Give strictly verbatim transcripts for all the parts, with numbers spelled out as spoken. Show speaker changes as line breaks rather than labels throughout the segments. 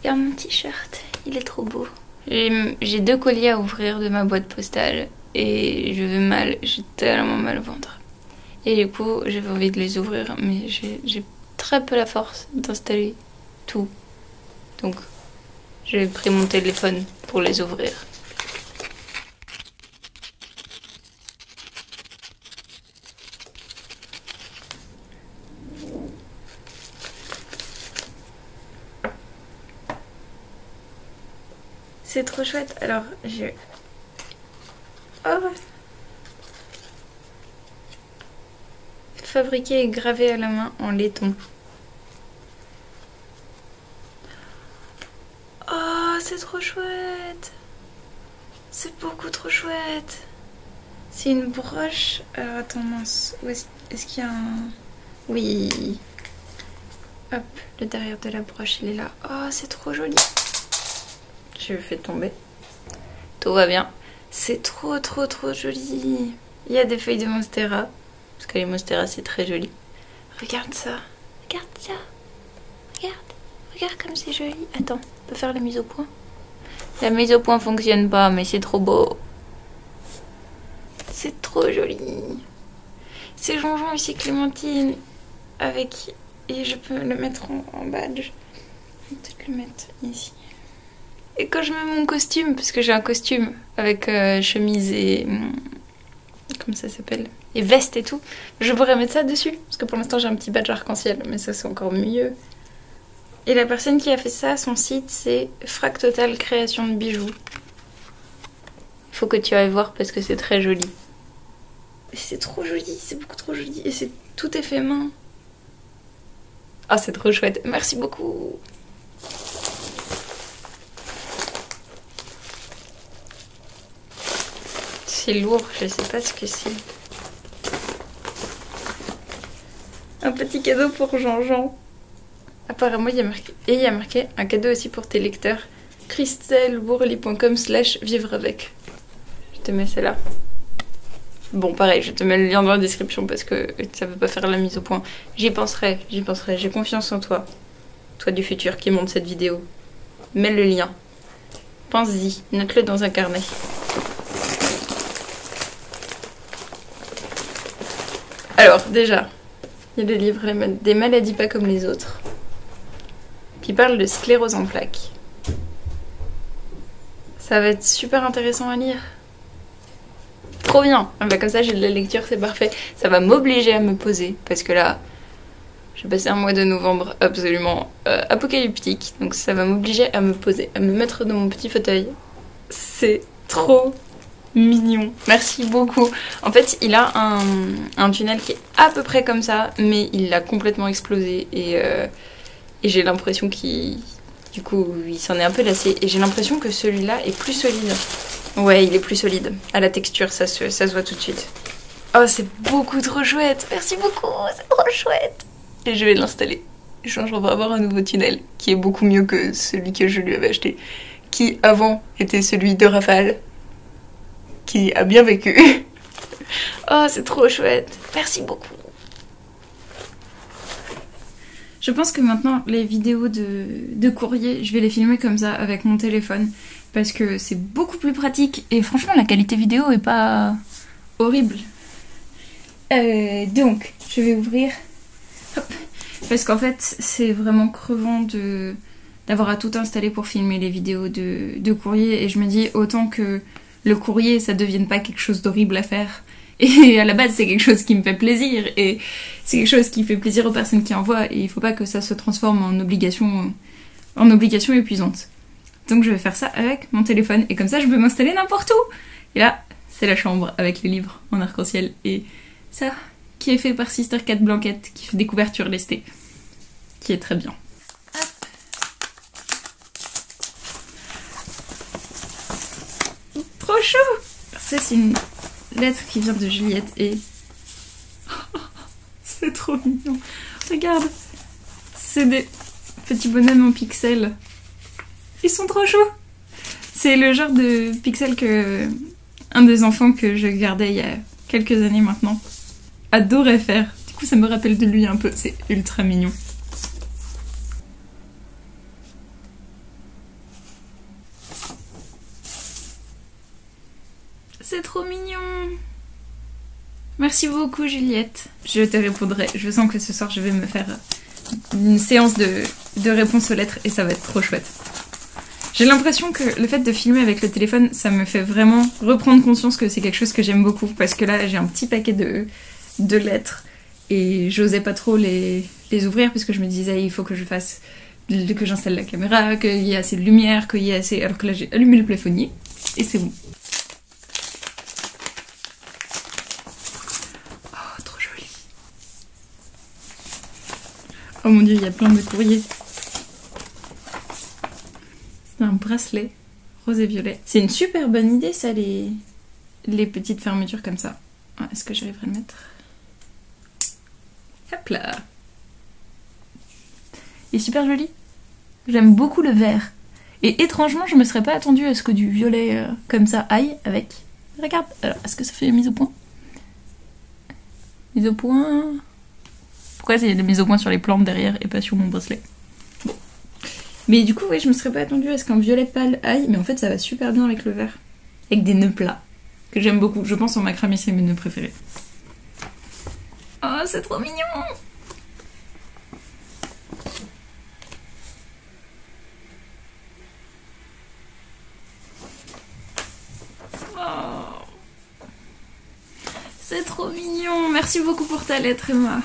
Regarde mon t-shirt, il est trop beau. J'ai deux colliers à ouvrir de ma boîte postale et je vais mal, j'ai tellement mal au ventre. Et du coup, j'avais envie de les ouvrir, mais j'ai très peu la force d'installer tout. Donc, j'ai pris mon téléphone pour les ouvrir. C'est trop chouette. Alors, je... Oh, fabriqué et gravé à la main en laiton. Oh, c'est trop chouette. C'est beaucoup trop chouette. C'est une broche. Alors, attends, mince. Est-ce est qu'il y a un... Oui. Hop, le derrière de la broche, il est là. Oh, c'est trop joli. Je le fais tomber. Tout va bien. C'est trop, trop, trop joli. Il y a des feuilles de monstera. Parce que les monstera, c'est très joli. Regarde ça. Regarde ça. Regarde. Regarde comme c'est joli. Attends, on peut faire la mise au point. La mise au point fonctionne pas, mais c'est trop beau. C'est trop joli. C'est Jean-Jean et c'est Clémentine. Avec... Et je peux le mettre en, en badge. Je vais peut-être le mettre ici. Et quand je mets mon costume, parce que j'ai un costume avec euh, chemise et... Comment ça s'appelle? Et veste et tout. Je pourrais mettre ça dessus. Parce que pour l'instant j'ai un petit badge arc-en-ciel. Mais ça c'est encore mieux. Et la personne qui a fait ça, son site c'est Fractotal Création de Bijoux. Il faut que tu ailles voir parce que c'est très joli. C'est trop joli, c'est beaucoup trop joli. Et c'est tout est fait main. Ah, c'est trop chouette. Merci beaucoup. C'est lourd, je sais pas ce que c'est. Un petit cadeau pour Jean-Jean. Apparemment, il y a marqué... Et il y a marqué un cadeau aussi pour tes lecteurs. christelbourly point com slash vivre avec. Je te mets celle-là. Bon, pareil, je te mets le lien dans la description parce que ça veut pas faire la mise au point. J'y penserai, j'y penserai. J'ai confiance en toi. Toi du futur qui monte cette vidéo. Mets le lien. Pense-y. Note-le dans un carnet. Alors, déjà, il y a des livres, des maladies pas comme les autres, qui parlent de sclérose en plaques. Ça va être super intéressant à lire. Trop bien. Ah bah comme ça, j'ai de la lecture, c'est parfait. Ça va m'obliger à me poser, parce que là, j'ai passé un mois de novembre absolument euh, apocalyptique, donc ça va m'obliger à me poser, à me mettre dans mon petit fauteuil. C'est trop mignon. Merci beaucoup. En fait, il a un, un tunnel qui est à peu près comme ça, mais il l'a complètement explosé et, euh, et j'ai l'impression qu'il... Du coup, il s'en est un peu lassé et j'ai l'impression que celui-là est plus solide. Ouais, il est plus solide. À la texture, ça se, ça se voit tout de suite. Oh, c'est beaucoup trop chouette. Merci beaucoup, c'est trop chouette. Et je vais l'installer. Jean-Jean va avoir un nouveau tunnel qui est beaucoup mieux que celui que je lui avais acheté. Qui, avant, était celui de Rafale. Qui a bien vécu. Oh, c'est trop chouette. Merci beaucoup. Je pense que maintenant, les vidéos de, de courrier, je vais les filmer comme ça, avec mon téléphone. Parce que c'est beaucoup plus pratique. Et franchement, la qualité vidéo est pas horrible. Euh, donc, je vais ouvrir. Hop. Parce qu'en fait, c'est vraiment crevant de d'avoir à tout installer pour filmer les vidéos de, de courrier. Et je me dis, autant que le courrier, ça devienne pas quelque chose d'horrible à faire. Et à la base, c'est quelque chose qui me fait plaisir. Et c'est quelque chose qui fait plaisir aux personnes qui envoient. Et il faut pas que ça se transforme en obligation, en obligation épuisante. Donc je vais faire ça avec mon téléphone. Et comme ça, je peux m'installer n'importe où. Et là, c'est la chambre avec les livres en arc-en-ciel. Et ça, qui est fait par Sister Cat Blanquette, qui fait des couvertures lestées. Qui est très bien. Hop. Trop chou! Ça, c'est une lettre qui vient de Juliette et... c'est trop mignon. Regarde. C'est des petits bonhommes en pixels. Ils sont trop choux. C'est le genre de pixels que un des enfants que je gardais il y a quelques années maintenant adorait faire. Du coup, ça me rappelle de lui un peu. C'est ultra mignon. c'est trop mignon. Merci beaucoup Juliette. Je te répondrai. Je sens que ce soir je vais me faire une séance de, de réponse aux lettres et ça va être trop chouette. J'ai l'impression que le fait de filmer avec le téléphone, ça me fait vraiment reprendre conscience que c'est quelque chose que j'aime beaucoup parce que là j'ai un petit paquet de, de lettres et j'osais pas trop les, les ouvrir parce que je me disais il faut que je fasse, que j'installe la caméra, qu'il y ait assez de lumière, qu'il y ait assez... Alors que là j'ai allumé le plafonnier et c'est bon. Oh trop joli. Oh mon dieu, il y a plein de courriers. Un bracelet rose et violet. C'est une super bonne idée ça, les, les petites fermetures comme ça. Ah, est-ce que j'arriverai à le mettre? Hop là. Il est super joli. J'aime beaucoup le vert. Et étrangement, je me serais pas attendue à ce que du violet euh, comme ça aille avec. Regarde, alors est-ce que ça fait mise au point? Mise au point... Pourquoi il y a des mises au point sur les plantes derrière et pas sur mon bracelet? Mais du coup, ouais, je me serais pas attendue à ce qu'un violet pâle aille, mais en fait ça va super bien avec le vert. Avec des nœuds plats, que j'aime beaucoup. Je pense en macramé, c'est mes nœuds préférés. Oh, c'est trop mignon! Oh, c'est trop mignon! Merci beaucoup pour ta lettre, Emma.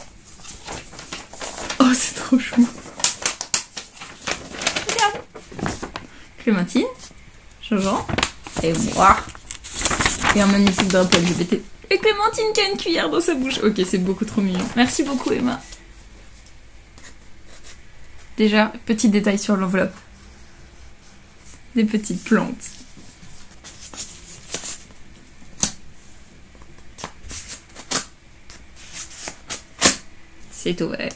Oh, c'est trop chou! Clémentine, Jean-Jean, et moi. Et un magnifique drapeau L G B T. Et Clémentine qui a une cuillère dans sa bouche. Ok, c'est beaucoup trop mignon. Merci beaucoup, Emma. Déjà, petit détail sur l'enveloppe. Des petites plantes. C'est ouvert.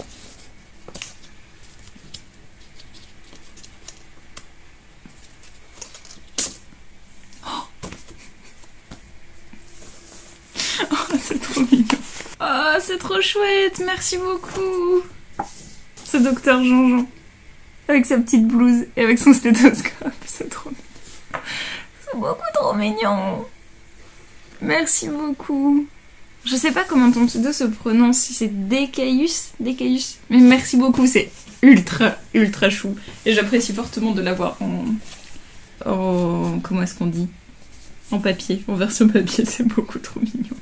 C'est trop mignon. Oh, c'est trop chouette. Merci beaucoup. Ce docteur Jean-Jean. Avec sa petite blouse et avec son stéthoscope. C'est trop mignon. C'est beaucoup trop mignon. Merci beaucoup. Je sais pas comment ton pseudo se prononce. Si c'est Decaeus. Decaeus. Mais merci beaucoup. C'est ultra, ultra chou. Et j'apprécie fortement de l'avoir en... en... Comment est-ce qu'on dit? En papier. En version papier. C'est beaucoup trop mignon.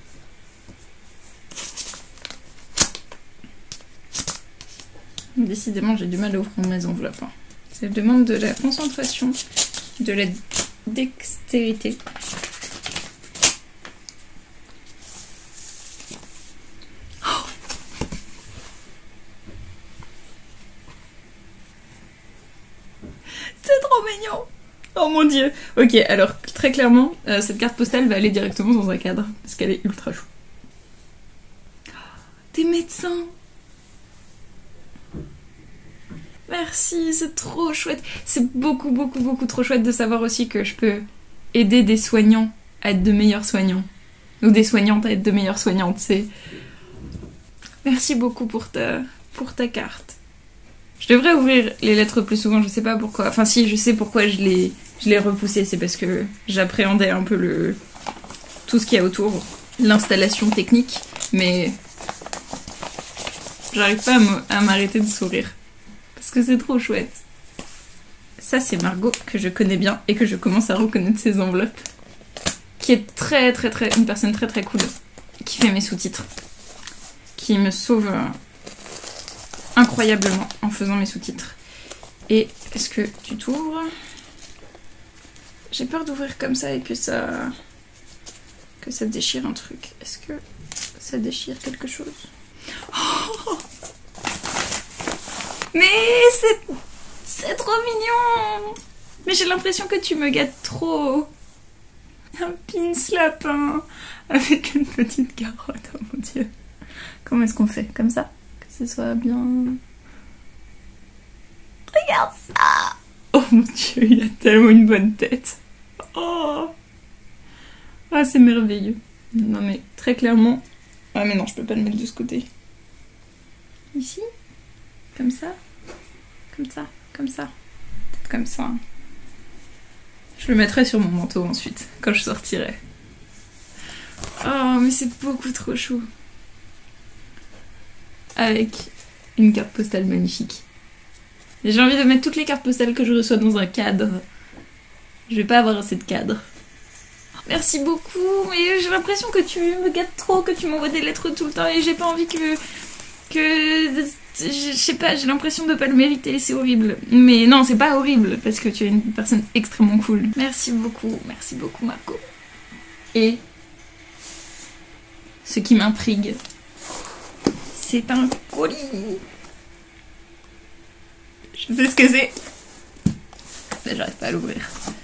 Décidément, j'ai du mal à ouvrir mes enveloppes. Hein. Ça demande de la concentration, de la dextérité. Oh, c'est trop mignon! Oh mon dieu! Ok, alors très clairement, euh, cette carte postale va aller directement dans un cadre, parce qu'elle est ultra chou. Des médecins! Merci, c'est trop chouette. C'est beaucoup, beaucoup, beaucoup trop chouette de savoir aussi que je peux aider des soignants à être de meilleurs soignants. Ou des soignantes à être de meilleures soignantes. C'est... Merci beaucoup pour ta, pour ta carte. Je devrais ouvrir les lettres plus souvent, je sais pas pourquoi. Enfin si, je sais pourquoi je l'ai je l'ai repoussé. C'est parce que j'appréhendais un peu le tout ce qu'il y a autour. L'installation technique. Mais j'arrive pas à m'arrêter de sourire. Parce que c'est trop chouette. Ça, c'est Margot, que je connais bien et que je commence à reconnaître ses enveloppes. Qui est très, très, très... une personne très, très cool. Qui fait mes sous-titres. Qui me sauve euh, incroyablement en faisant mes sous-titres. Et est-ce que tu t'ouvres? J'ai peur d'ouvrir comme ça et que ça... que ça déchire un truc. Est-ce que ça déchire quelque chose? Oh, mais c'est... c'est trop mignon! Mais j'ai l'impression que tu me gâtes trop. Un pins lapin avec une petite carotte, oh mon dieu. Comment est-ce qu'on fait? Comme ça? Que ce soit bien... Regarde ça! Oh mon dieu, il a tellement une bonne tête. Oh! Ah, c'est merveilleux. Non mais, très clairement... Ah mais non, je peux pas le mettre de ce côté. Ici? Comme ça? Comme ça? Comme ça? Peut-être comme ça. Je le mettrai sur mon manteau ensuite, quand je sortirai. Oh, mais c'est beaucoup trop chou. Avec une carte postale magnifique. Et j'ai envie de mettre toutes les cartes postales que je reçois dans un cadre. Je vais pas avoir assez de cadre. Merci beaucoup, mais j'ai l'impression que tu me gâtes trop, que tu m'envoies des lettres tout le temps et j'ai pas envie que... que... je sais pas, j'ai l'impression de pas le mériter, c'est horrible. Mais non, c'est pas horrible, parce que tu es une personne extrêmement cool. Merci beaucoup, merci beaucoup Marco. Et... ce qui m'intrigue, c'est un colis. Je sais ce que c'est. Mais j'arrive pas à l'ouvrir.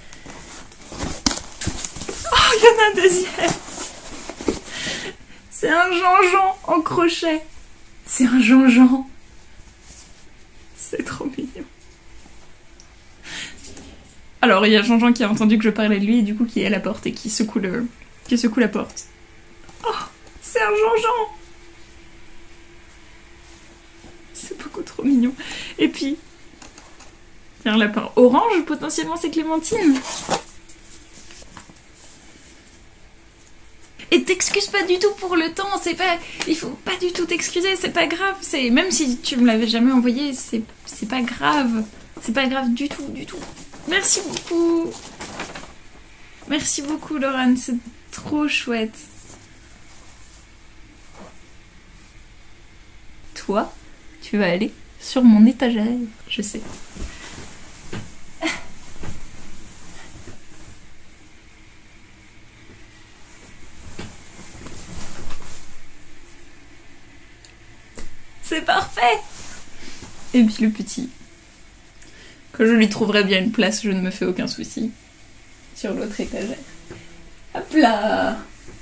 Oh, il y en a un deuxième. C'est un Jean-Jean en crochet. C'est un Jean-Jean. C'est trop mignon. Alors, il y a Jean-Jean qui a entendu que je parlais de lui et du coup qui est à la porte et qui secoue, le... qui secoue la porte. Oh, c'est un Jean-Jean. C'est beaucoup trop mignon. Et puis, il y a un lapin orange, potentiellement c'est Clémentine. Et t'excuses pas du tout pour le temps, c'est pas... il faut pas du tout t'excuser, c'est pas grave, c'est... même si tu me l'avais jamais envoyé, c'est c'est pas grave. C'est pas grave du tout, du tout. Merci beaucoup. Merci beaucoup, Laurent, c'est trop chouette. Toi, tu vas aller sur mon étagère, je sais. C'est parfait. Et puis le petit, que je lui trouverai bien une place, je ne me fais aucun souci, sur l'autre étagère. Hop là.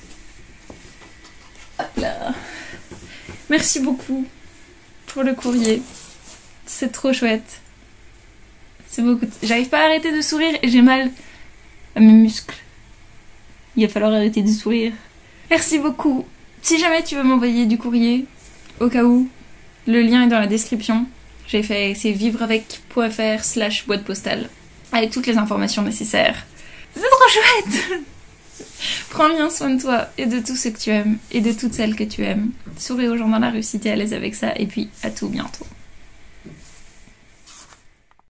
Hop là. Merci beaucoup pour le courrier. C'est trop chouette. C'est beaucoup. De... J'arrive pas à arrêter de sourire et j'ai mal à mes muscles. Il va falloir arrêter de sourire. Merci beaucoup. Si jamais tu veux m'envoyer du courrier, au cas où, le lien est dans la description. J'ai fait c'est vivreavec.fr slash boîte postale avec toutes les informations nécessaires. C'est trop chouette. Prends bien soin de toi et de tous ceux que tu aimes et de toutes celles que tu aimes. Souris aux gens dans la rue si t'es à l'aise avec ça et puis à tout bientôt.